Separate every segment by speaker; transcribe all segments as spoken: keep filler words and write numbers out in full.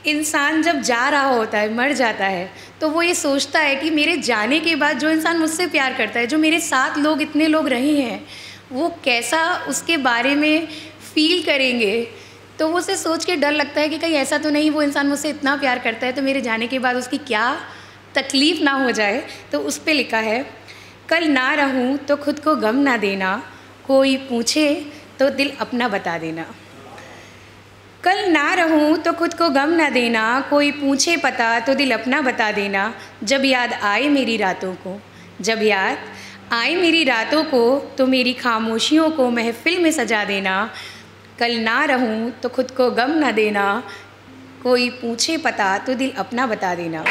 Speaker 1: इंसान जब जा रहा होता है, मर जाता है, तो वो ये सोचता है कि मेरे जाने के बाद जो इंसान मुझसे प्यार करता है, जो मेरे साथ लोग इतने लोग रहे हैं, वो कैसा उसके बारे में फ़ील करेंगे। तो वो उसे सोच के डर लगता है कि कहीं ऐसा तो नहीं, वो इंसान मुझसे इतना प्यार करता है तो मेरे जाने के बाद उसकी क्या तकलीफ़ ना हो जाए। तो उस पे लिखा है, कल ना रहूं तो खुद को गम ना देना, कोई पूछे तो दिल अपना बता देना। कल ना रहूं तो खुद को गम ना देना, कोई पूछे पता तो दिल अपना बता देना। जब याद आए मेरी रातों को, जब याद आए मेरी रातों को, तो मेरी खामोशियों को महफ़िल में सजा देना। कल ना रहूं तो खुद को गम ना देना, कोई पूछे पता तो दिल अपना बता देना।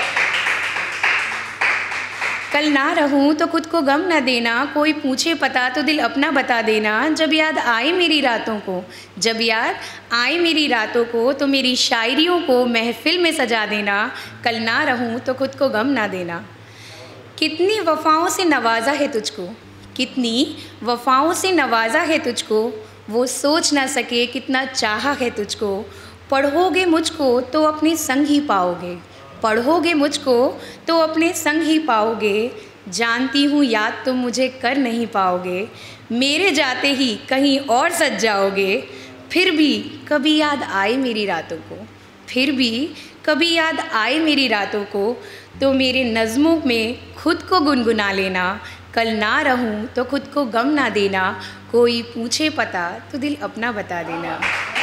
Speaker 1: कल ना रहूं तो खुद को गम ना देना, कोई पूछे पता तो दिल अपना बता देना। जब याद आए मेरी रातों को, जब याद आए मेरी रातों को, तो मेरी शायरियों को महफ़िल में सजा देना। कल ना रहूं तो खुद को गम ना देना। कितनी वफ़ाओं से नवाजा है तुझको, कितनी वफ़ाओं से नवाजा है तुझको, वो सोच ना सके कितना चाहा है तुझको। पढ़ोगे मुझको तो अपने संग ही पाओगे, पढ़ोगे मुझको तो अपने संग ही पाओगे। जानती हूँ याद तुम मुझे कर नहीं पाओगे, मेरे जाते ही कहीं और सज जाओगे। फिर भी कभी याद आए मेरी रातों को, फिर भी कभी याद आए मेरी रातों को, तो मेरे नज़्मों में खुद को गुनगुना लेना। कल ना रहूं तो खुद को गम ना देना, कोई पूछे पता तो दिल अपना बता देना।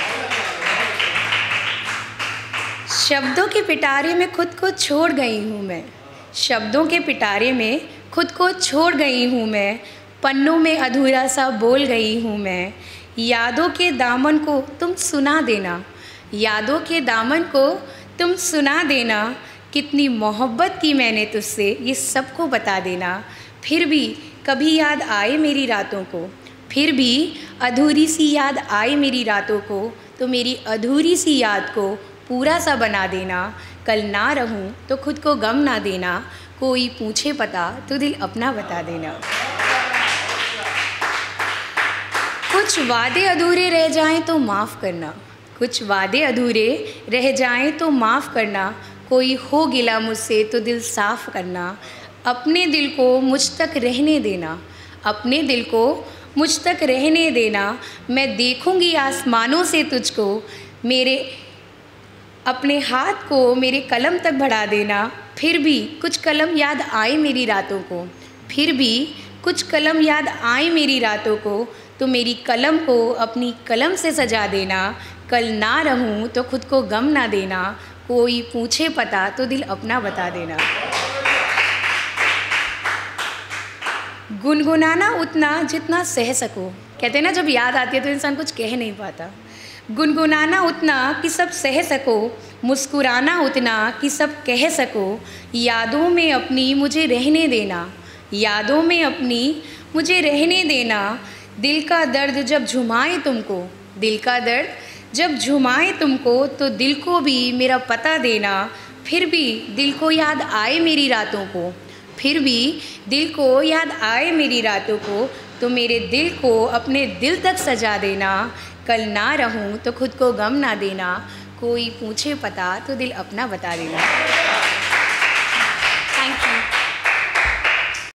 Speaker 1: शब्दों के पिटारे में खुद को छोड़ गई हूँ मैं, शब्दों के पिटारे में खुद को छोड़ गई हूँ मैं। पन्नों में अधूरा सा बोल गई हूँ मैं। यादों के दामन को तुम सुना देना, यादों के दामन को तुम सुना देना। कितनी मोहब्बत की मैंने तुझसे ये सबको बता देना। फिर भी कभी याद आए मेरी रातों को, फिर भी अधूरी सी याद आए मेरी रातों को, तो मेरी अधूरी सी याद को पूरा सा बना देना। कल ना रहूं तो खुद को गम ना देना, कोई पूछे पता तो दिल अपना बता देना। कुछ वादे अधूरे रह जाएं तो माफ़ करना, कुछ वादे अधूरे रह जाएं तो माफ़ करना। कोई हो गिला मुझसे तो दिल साफ़ करना। अपने दिल को मुझ तक रहने देना, अपने दिल को मुझ तक रहने देना। मैं देखूंगी आसमानों से तुझको, मेरे अपने हाथ को मेरे कलम तक बढ़ा देना। फिर भी कुछ कलम याद आए मेरी रातों को, फिर भी कुछ कलम याद आए मेरी रातों को, तो मेरी कलम को अपनी कलम से सजा देना। कल ना रहूं तो खुद को गम ना देना, कोई पूछे पता तो दिल अपना बता देना। गुनगुनाना उतना जितना सह सको, कहते हैं ना जब याद आती है तो इंसान कुछ कह नहीं पाता। गुनगुनाना उतना कि सब सह सको, मुस्कुराना उतना कि सब कह सको। यादों में अपनी मुझे रहने देना, यादों में अपनी मुझे रहने देना। दिल का दर्द जब झुमाए तुमको, दिल का दर्द जब झुमाए तुमको, तो दिल को भी मेरा पता देना। फिर भी दिल को याद आए मेरी रातों को, फिर भी दिल को याद आए मेरी रातों को, तो मेरे दिल को अपने दिल तक सजा देना। कल ना रहूं तो खुद को गम ना देना, कोई पूछे पता तो दिल अपना बता देना।